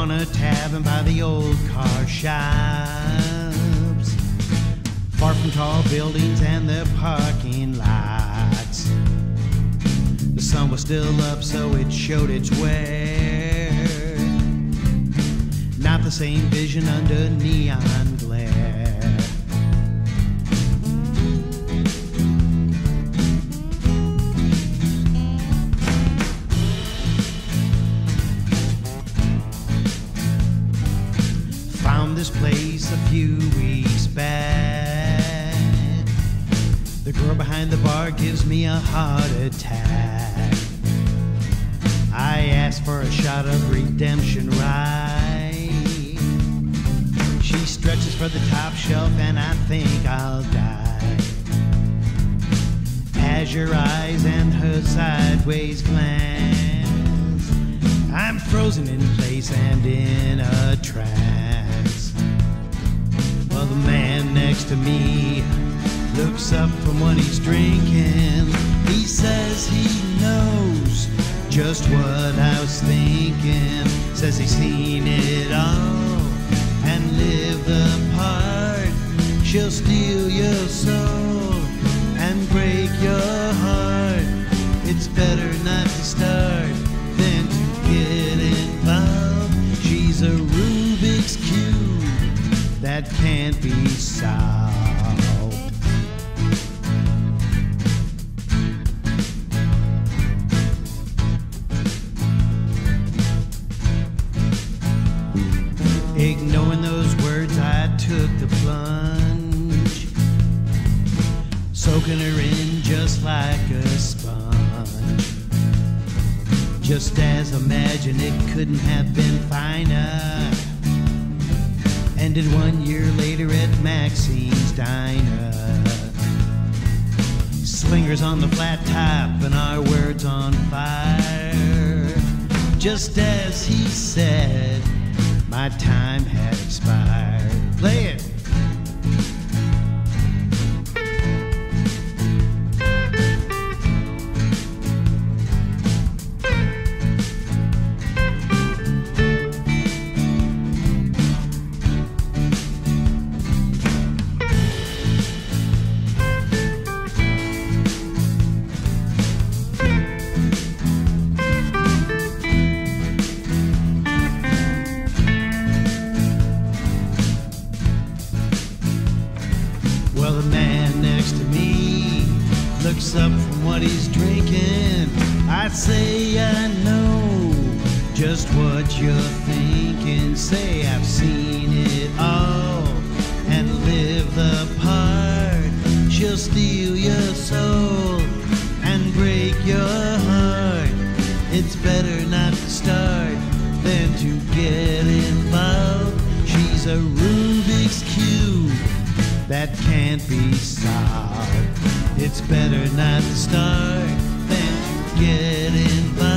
on a tavern by the old car shops, far from tall buildings and their parking lots. The sun was still up, so it showed its wear. Not the same vision under neon glare. Found this place a few weeks back. The girl behind the bar gives me a heart attack. I ask for a shot of redemption right. She stretches for the top shelf and I think I'll die. Azure eyes and her sideways glance, I'm frozen in place and in a trance. Well, the man next to me looks up from what he's drinking. He says he knows just what I was thinking. Says he's seen it all and lived the part. She'll steal your soul and break your heart. It's better not to start than to get involved. She's a Rubik's Cube that can't be solved. Ignoring those words, I took the plunge, soaking her in just like a sponge. Just as imagined, it couldn't have been finer. Ended 1 year later at Maxine's Diner. Slingers on the flat top and our words on fire. Just as he said, my time had expired. Play it. Well, the man next to me looks up from what he's drinking. I'd say I know just what you're thinking. Say I've seen it all and lived the part. She'll steal your soul and break your heart. It's better not to start than to get involved. She's a Rubik's Cube that can't be solved. It's better not to start than to get involved.